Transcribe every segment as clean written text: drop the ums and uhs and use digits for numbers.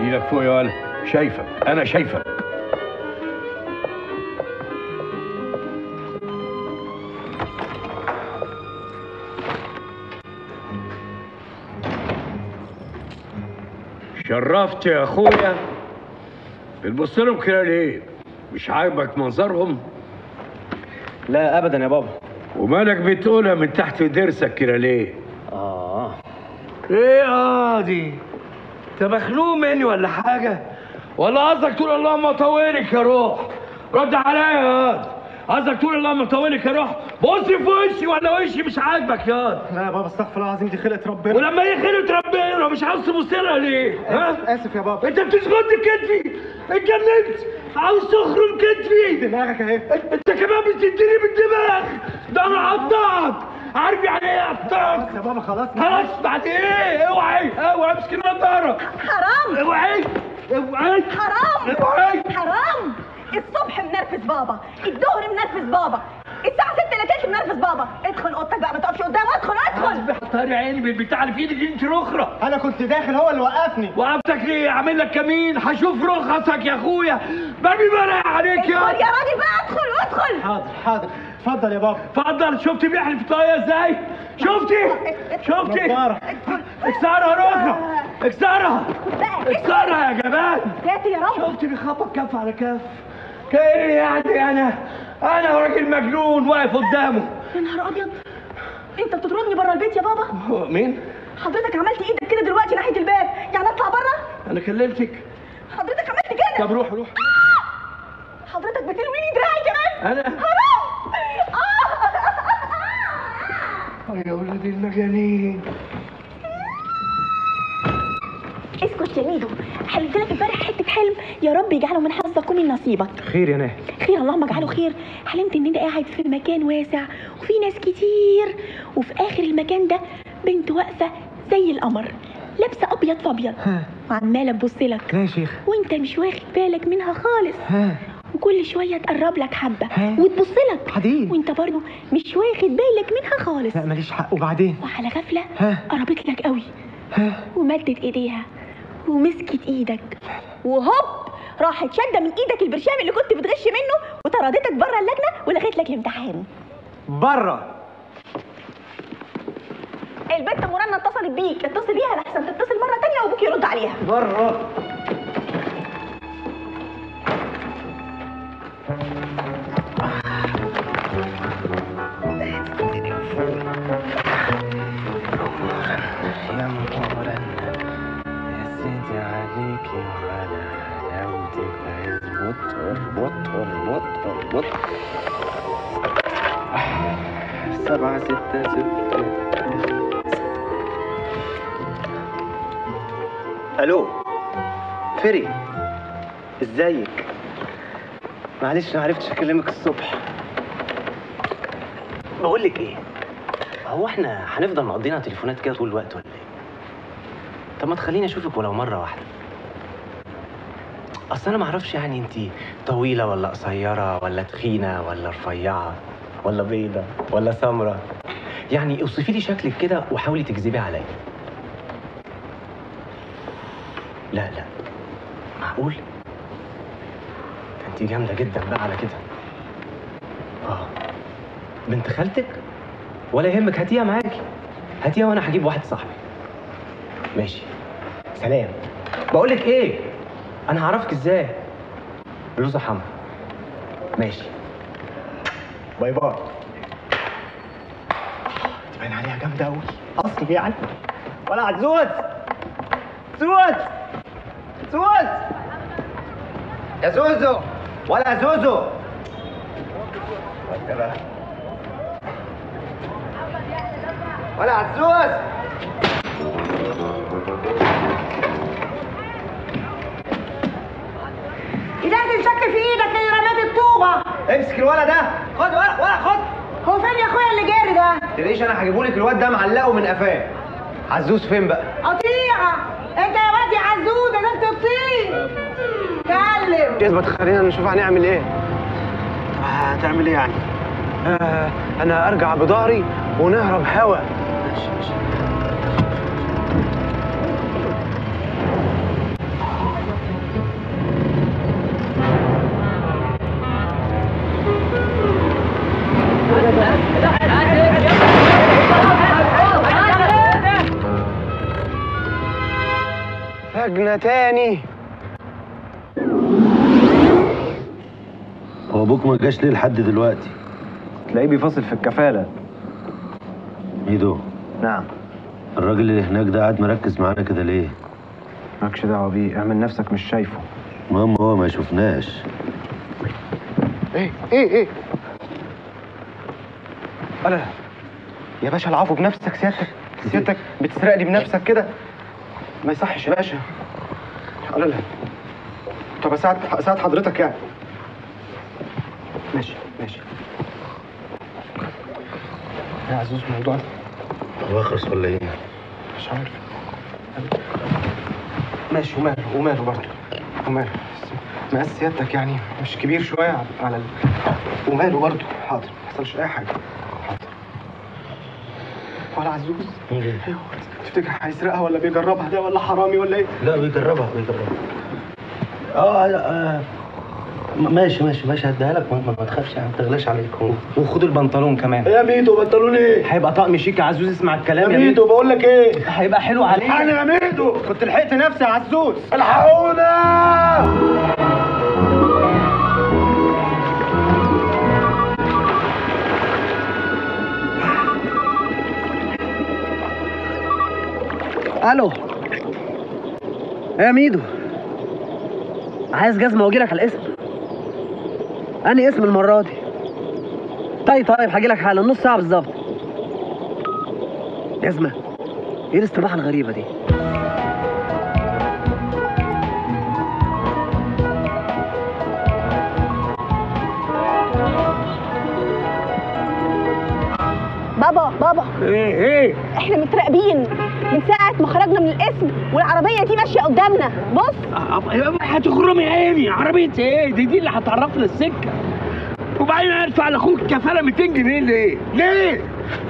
ايدك فوق يا ولد. شايفك، انا شايفك. شرفت يا اخويا. بتبص لهم كده ليه؟ مش عاجبك منظرهم؟ لا ابدا يا بابا. ومالك بتقولها من تحت ضرسك كده ليه؟ ايه دي؟ انت مخنوق مني ولا حاجه؟ ولا قصدك تقول اللهم طولك يا روح؟ رد عليا يا واد. قصدك تقول اللهم طولك يا روح؟ بص في وشي ولا وشي مش عاجبك يا واد؟ لا يا بابا استغفر الله العظيم، دي خلقه ربنا. ولما هي خلقه ربنا مش عاوز تبص لها ليه؟ اسف يا بابا. انت بتسقط كتفي. اتجننت. عاوز تخرم كتفي. دماغك اهي. انت كمان بتديني بالدماغ. ده انا هقطعك. عارف يعني ايه اقطعك؟ خلاص يا بابا خلاص. خلاص بعد ايه؟ اوعي امسك النضاره. حرام. اوعي. حرام. حرام. الصبح منرفز بابا، الظهر منرفز بابا، الساعة 6 الا تلت منرفز بابا. ادخل اوضتك بقى، ما تقفش قدامه. ادخل. طاري عيني بالبتاع اللي في ايدك انت رخرة. انا كنت داخل، هو اللي وقفني. وقفتك ليه؟ اعمل لك كمين. هشوف رخصك يا اخويا. بابي مرق عليك يا راجل بقى. ادخل. حاضر. اتفضل يا بابا. اتفضل. شفتي بيحلف طاقية ازاي؟ شفتي؟ اكسرها رخرة. اكسرها يا جبان. ساتر يا رب. شفتي بيخبط كف على كف. كأني يعني انا راجل مجنون واقف قدامه. يا نهار ابيض، انت بتطردني بره البيت يا بابا؟ مين؟ حضرتك عملت ايدك كده دلوقتي ناحيه الباب، يعني اطلع بره؟ انا كلمتك. حضرتك عملت كده. طب روح. حضرتك بتلويني دراعي كمان. انا حرام. يا ولاد المجانين. اسكت يا ميدو، حلمت لك امبارح حته حلم، يا رب يجعله من حظك ومن نصيبك. خير يا ناهي. خير، اللهم اجعله خير. حلمت ان انت قاعد في مكان واسع وفي ناس كتير، وفي اخر المكان ده بنت واقفه زي القمر، لابسه ابيض في ابيض وعماله تبص لك. لا يا شيخ. وانت مش واخد بالك منها خالص. وكل شويه تقرب لك حبه وتبص لك حديد، وانت برضه مش واخد بالك منها خالص. لا ماليش حق. وبعدين وعلى غفله قربت لك قوي ومدت ايديها ومسكت ايدك، وهوب راحت شاده من ايدك البرشام اللي كنت بتغش منه وطردتك بره اللجنه ولغيت لك الامتحان. بره. البنت مرنة اتصلت بيك، اتصل بيها لحسن تتصل مره تانية وابوك يرد عليها. بره. يا مورا يا سيدي عليكي وعلى حلاوتك بط 7 6 6. الو فري، ازيك؟ معلش ما عرفتش اكلمك الصبح. بقول لك ايه، هو احنا هنفضل مقضينا تليفونات كده طول الوقت ولا ايه؟ طب ما تخليني اشوفك ولو مره واحده. اصل انا ما اعرفش يعني انت طويله ولا قصيره ولا تخينه ولا رفيعه ولا بيضه ولا سمره. يعني اوصفي لي شكلك كده وحاولي تكذبي عليا. لا معقول؟ انت جامده جدا بقى على كده. بنت خالتك؟ ولا يهمك، هاتيها معاكي. هاتيها وانا هجيب واحد صاحبي. ماشي، سلام. بقولك ايه، انا هعرفك ازاي؟ بلوزه حمرا. ماشي، باي باي. تبان عليها جامده قوي اصلي يعني. ولا عزوز يا زوزو، ولا زوزو. ولا عزوز. ايه ده الشك في ايدك اللي رميت الطوبه؟ امسك الولد ده. خد ولا خد. هو فين يا اخويا اللي جاري ده؟ تلاقيش انا هجيبهولك، الواد ده معلقه من قفاه. عزوز فين بقى؟ قطيعه. انت يا واد يا عزوز ده انت تطير. كلم. اثبت، خلينا نشوف هنعمل ايه. هتعمل ايه يعني؟ انا ارجع بضهري ونهرب هوا. ماشي. لجنة تاني. هو ابوك ما جاش ليه لحد دلوقتي؟ تلاقيه بيفاصل في الكفالة. ميدو. نعم. الراجل اللي هناك ده قاعد مركز معانا كده ليه؟ مالكش دعوة بيه، اعمل نفسك مش شايفه. المهم هو ما يشوفناش. ايه لا يا باشا، العفو بنفسك. سيادتك بتسرقني بنفسك كده، ما يصحش يا باشا. لا طب اساعد حضرتك يعني. ماشي يا عزوز. موضوع هو اخرس ولا ايه؟ مش عارف. ماشي. وماله برضه وماله. مقاس سيادتك يعني مش كبير شويه على وماله برضه. حاضر، ما حصلش اي حاجه. حاضر. ولا عزوز تفتكر هيسرقها ولا بيجربها ده، ولا حرامي ولا ايه؟ لا بيجربها. ماشي هديها لك. ما تخافش يعني، ما تغلاش عليك. وخد البنطلون كمان. يا ميدو بنطلون ايه؟ هيبقى طقم شيك يا عزوز. اسمع الكلام يا ميدو بقول لك ايه؟ هيبقى حلو عليك. انا يا ميدو كنت لحقت نفسي يا عزوز. الحقونا. الو يا ميدو، عايز جزمه واجيلك على الاسم. انهي اسم المره دي؟ طيب هجيلك حالا، نص ساعه بالظبط. جزمه؟ ايه الاستباحه الغريبه دي؟ بابا ايه احنا متراقبين من ساعة ما خرجنا من القسم، والعربية دي ماشية قدامنا. بص. هتخرمي عيني. عربية ايه؟ دي اللي هتعرفنا السكة. وبعدين ادفع لاخوك كفالة 200 جنيه ليه؟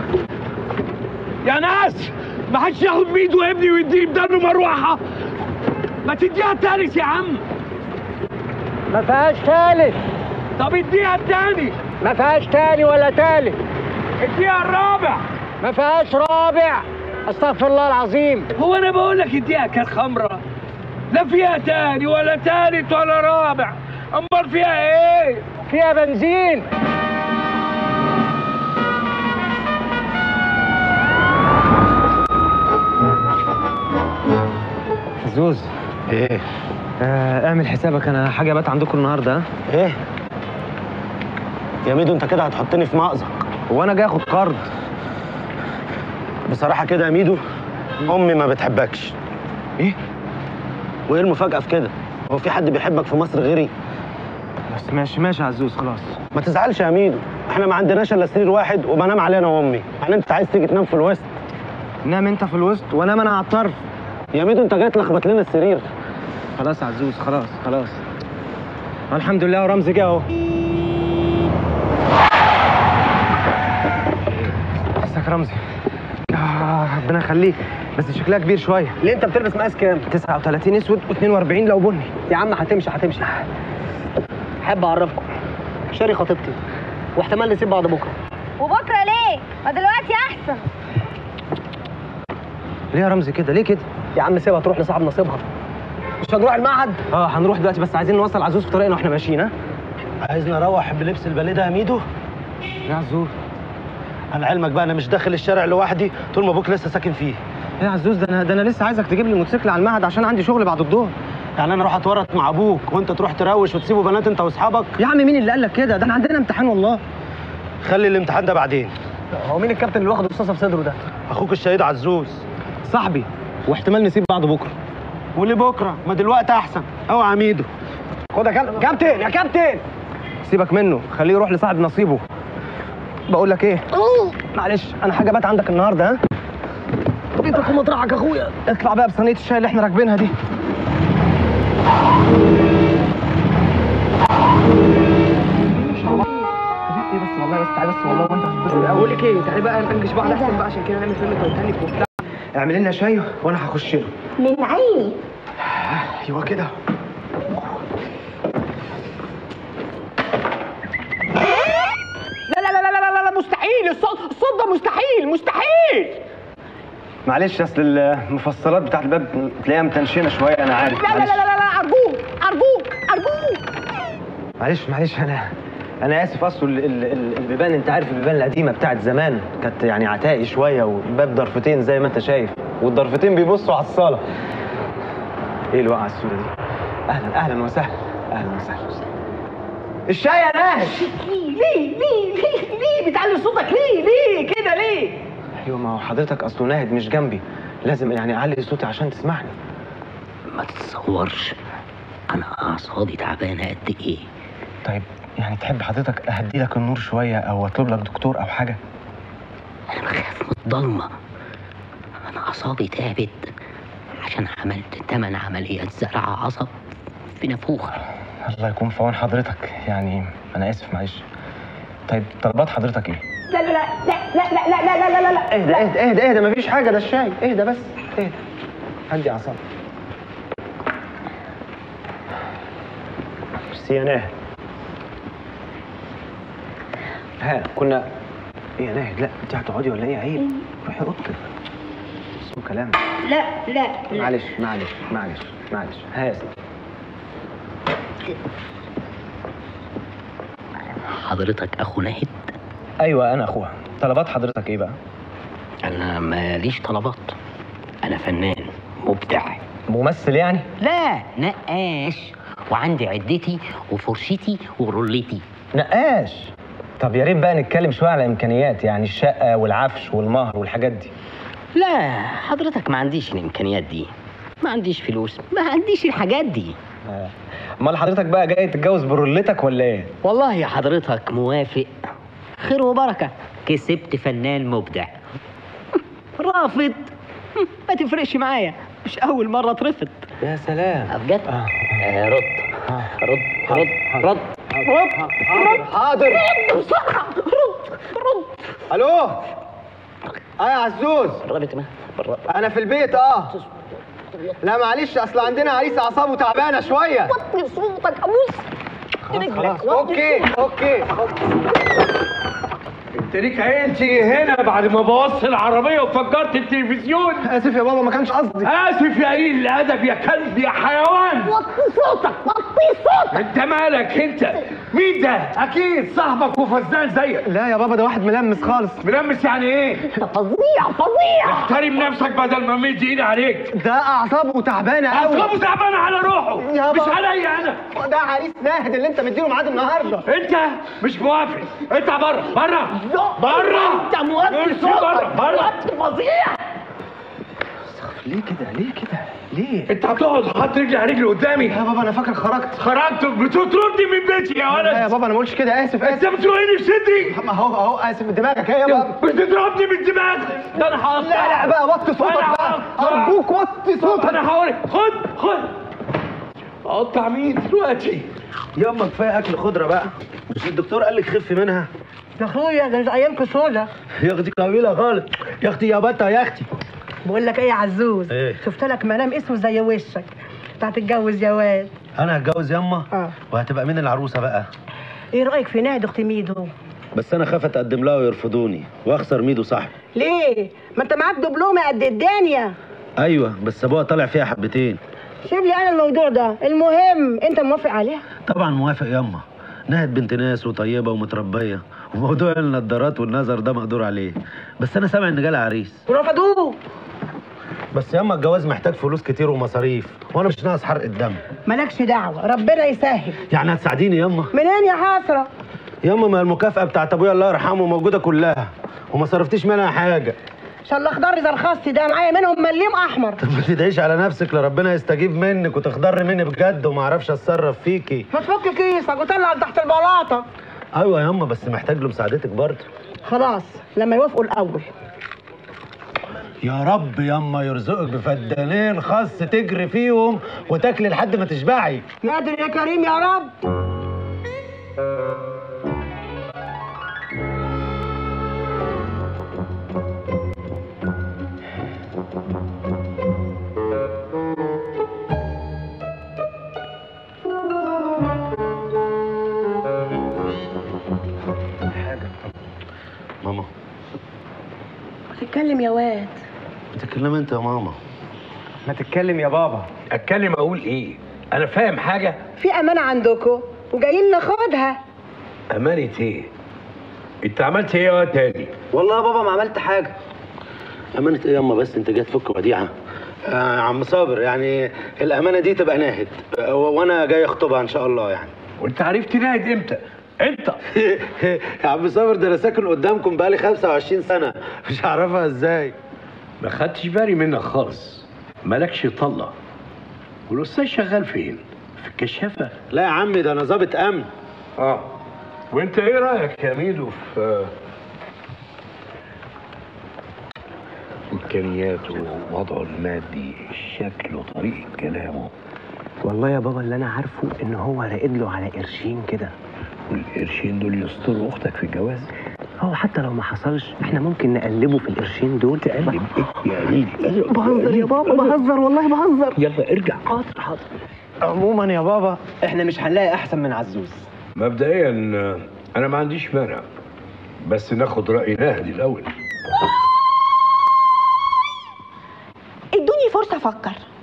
يا ناس، ما حدش ياخد ميدو ابني ويديني بدانه مروحة. ما تديها التالت يا عم. ما فيهاش تالت. طب اديها التاني. ما فيهاش تاني ولا تالت. اديها الرابع. ما فيهاش رابع. استغفر الله العظيم. هو انا بقول لك اديها كان خمرة؟ لا فيها تاني ولا تالت ولا رابع. امال فيها ايه؟ فيها بنزين. عزوز. ايه؟ اعمل حسابك، انا حاجه بات عندكم النهارده. ها؟ ايه؟ يا ميدو انت كده هتحطني في مأزق. هو انا جاي اخد قرض؟ بصراحة كده يا ميدو، امي ما بتحبكش. ايه؟ وايه المفاجأة في كده؟ هو في حد بيحبك في مصر غيري؟ بس ماشي يا عزوز، خلاص. ما تزعلش يا ميدو، احنا ما عندناش الا سرير واحد وبنام عليه انا وامي. يعني انت عايز تيجي تنام في الوسط؟ نام انت في الوسط وانام انا على الطرف. يا ميدو انت جاي تلخبط لنا السرير. خلاص يا عزوز، خلاص. الحمد لله ورمزي جه اهو. ازيك يا رمزي؟ ربنا يخليك، بس شكلها كبير شويه. ليه انت بتلبس مقاس كام؟ 39 اسود و42 لو بني. يا عم هتمشي. احب اعرفكم، شاري خطيبتي، واحتمال نسيب بعض بكره. وبكرة ليه؟ ما دلوقتي أحسن. ليه يا رمزي كده؟ ليه كده؟ يا عم سيبها تروح لصاحب نصيبها. مش هنروح المعهد؟ هنروح دلوقتي، بس عايزين نوصل عزوز في طريقنا واحنا ماشيين. ها؟ عايزني اروح بلبس الباليه ده يا ميدو؟ يا عزوز، انا علمك بقى انا مش داخل الشارع لوحدي طول ما ابوك لسه ساكن فيه. يا عزوز، ده انا لسه عايزك تجيب لي الموتوسيكل على المعهد عشان عندي شغل بعد الظهر. يعني انا اروح اتورط مع ابوك وانت تروح تروش وتسيبوا بنات انت واصحابك؟ يا عم مين اللي قال لك كده؟ ده احنا عندنا امتحان والله. خلي الامتحان ده بعدين. هو مين الكابتن اللي واخد رصاصه في صدره ده؟ اخوك الشهيد عزوز صاحبي، واحتمال نسيب بعض بكره. وليه بكره؟ ما دلوقتي احسن. اوعى ميدو. خد يا كابتن يا كابتن. سيبك منه، خليه يروح لصاحب نصيبه. بقول لك ايه؟ معلش انا حاجه بات عندك النهارده. ها؟ بيتك ومطرحك يا اخويا. اطلع بقى بصينيه الشاي اللي احنا راكبينها دي. بس والله تعالى بس والله وانت هتتبسط قوي. بقول لك ايه، تعالى بقى ننجش بعض احسن بقى، عشان كده نعمل فيلم تايتانيك وبتاع. اعمل لنا شاي وانا هخش له. من عيني. ايوه كده. لا مستحيل. الصوت ده مستحيل. معلش اصل المفصلات بتاعت الباب تلاقيها متنشنه شويه، انا عارف. لا لا لا لا لا، ارجوك ارجوك ارجوك. معلش انا اسف. اصل البيبان انت عارف البيبان القديمه بتاعت زمان كانت يعني عتائي شويه، والباب ضرفتين زي ما انت شايف، والضرفتين بيبصوا على الصاله. ايه الوقعه السوداء دي؟ اهلا وسهلا. اهلا وسهلا. الشاي يا ناهد. ليه بتعلي صوتك ليه كده ليه؟ ايوه ما هو حضرتك اصله ناهد مش جنبي، لازم يعني اعلي صوتي عشان تسمعني. ما تتصورش انا اعصابي تعبانه قد ايه. طيب يعني تحب حضرتك اهدي لك النور شويه او اطلب لك دكتور او حاجه؟ انا بخاف من الضلمه، انا اعصابي تعبت عشان عملت 8 عمليات زرع عصب في نافوخه. الله يكون في عون حضرتك، يعني انا اسف معلش. طيب طلبات حضرتك ايه؟ لا لا لا لا لا لا لا لا لا لا. اهدى مفيش حاجه، ده الشاي. اهدى بس اهدى، هدي اعصابك. ميرسي يا ناهد. ها كنا ايه يا ناهد؟ لا انت هتقعدي ولا ايه؟ عيب، روحي اوضتك. اسمه كلام. لا معلش ها يا سيدي. حضرتك اخو ناهد؟ ايوه انا اخوها. طلبات حضرتك ايه بقى؟ انا ماليش طلبات، انا فنان مبدع. ممثل يعني؟ لا نقاش، وعندي عدتي وفرشتي ورولتي. نقاش؟ طب يا ريت بقى نتكلم شويه على امكانيات، يعني الشقه والعفش والمهر والحاجات دي. لا حضرتك ما عنديش الامكانيات دي، ما عنديش فلوس، ما عنديش الحاجات دي. امال حضرتك بقى جاي تتجوز برولتك ولا ايه؟ والله يا حضرتك موافق، خير وبركه، كسبت فنان مبدع. رافض؟ ما تفرقش معايا، مش اول مره اترفض. يا سلام بجد؟ رد. حاضر. رد بسرعه، رد. الو يا عزوز. قربت ما انا في البيت. لا معلش اصل عندنا عريس اعصابه تعبانه شويه. وطي صوتك ابوس خلاص اوكي. انت ليك عين تيجي هنا بعد ما بوظت العربيه وفجرت التلفزيون؟ اسف يا بابا ما كانش قصدي. اسف يا قليل الادب يا كلب يا حيوان. وطي صوتك انت مالك انت؟ مين ده؟ اكيد صاحبك وفزان زيك. لا يا بابا ده واحد ملمس خالص. ملمس يعني ايه؟ فظيع. احترم نفسك بدل ما مد ايدي عليك. ده اعصابه تعبانه قوي. اعصابه تعبانه على روحه يابا. مش عليا انا. ده عريس ناهد اللي انت مديله ميعاد النهارده. انت مش موافق، اطلع بره. انت موطي صوتك، موطي فظيع. ليه كده؟ ليه؟ انت هتقعد حاطط رجلي على رجلي قدامي؟ يا بابا انا فاكر خرجت. بتطردني من بيتي يا ولد. لا يا بابا انا ما قلتش كده. اسف. انت بتزقني في صدري. ما هو اسف دماغك ايه يا بابا؟ بتضربني من دماغك. ده انا هقطع. لا بقى وطي صوتك بقى، ارجوك وطي صوتك. انا هوريك. خد اقطع مين دلوقتي؟ ياما كفايه اكل خضره بقى، مش الدكتور قال لك خفي منها؟ يا اخويا ده ايامكم سودا. يا اختي طويله خالص. يا اختي يا بطه يا اختي. بقول لك ايه يا عزوز؟ ايه؟ شفت لك منام اسمه زي وشك. انت هتتجوز يا واد. انا هتجوز ياما؟ وهتبقى مين العروسه بقى؟ ايه رايك في ناهد اخت ميدو؟ بس انا خاف اتقدم لها ويرفضوني واخسر ميدو صاحبي. ليه؟ ما انت معاك دبلومه قد الدنيا. ايوه بس ابوها طالع فيها حبتين. سيب لي انا الموضوع ده، المهم انت موافق عليها؟ طبعا موافق ياما، نهد بنت ناس وطيبه ومتربيه، وموضوع النضارات والنظر ده مقدور عليه، بس انا سامع ان جالها عريس. ورفضوه. بس ياما الجواز محتاج فلوس كتير ومصاريف، وانا مش ناقص حرق الدم. مالكش دعوه، ربنا يسهل. يعني هتساعديني ياما؟ منين يا حسره؟ ياما ما المكافأة بتاعت ابويا الله يرحمه موجودة كلها وما صرفتيش منها حاجة. ان شاء الله اخضر زي الخص ده، معايا منهم مليم احمر. طب ما تدعيش على نفسك لربنا يستجيب منك وتخضري مني بجد وما اعرفش اتصرف فيكي. ما تفك كيسك وطلع تحت البلاطه. ايوه ياما بس محتاج له مساعدتك برضه. خلاص لما يوافقوا الاول. يا رب ياما يرزقك بفدانين خاص تجري فيهم وتاكلي لحد ما تشبعي. يا قادر يا كريم يا رب. ماما بتتكلم يا واد. اتكلم انت يا ماما. ما تتكلم يا بابا. اتكلم اقول ايه؟ انا فاهم حاجه؟ في امانه عندكم وجايين ناخدها. امانه ايه؟ انت عملت ايه يا تاني؟ والله يا بابا ما عملت حاجه. امانه ايه ياما؟ بس انت جاي تفك وديعه. عم صابر، يعني الامانه دي تبقى ناهد، وانا جاي اخطبها ان شاء الله يعني. وانت عرفت ناهد امتى؟ انت يا عم صابر، ده انا ساكن قدامكم بقالي 25 سنه، مش هعرفها ازاي؟ ما خدتش بالي منك خالص. مالكش طله. والاستاذ شغال فين؟ في الكشافه؟ لا يا عمي، ده انا ظابط امن. وانت ايه رايك يا ميدو في امكانياته ووضعه المادي، شكله، طريقه كلامه؟ والله يا بابا اللي انا عارفه ان هو راقد له على قرشين كده. والقرشين دول يستروا اختك في الجواز؟ هو حتى لو ما حصلش احنا ممكن نقلبه في القرشين دول. تقلب ايه يا ميدو؟ بهزر يا بابا، بهزر والله بهزر. يلا ارجع. حاضر حاضر. عموما يا بابا احنا مش هنلاقي احسن من عزوز. مبدئيا انا ما عنديش مانع، بس ناخد راي ناهد الاول. ادوني فرصه افكر.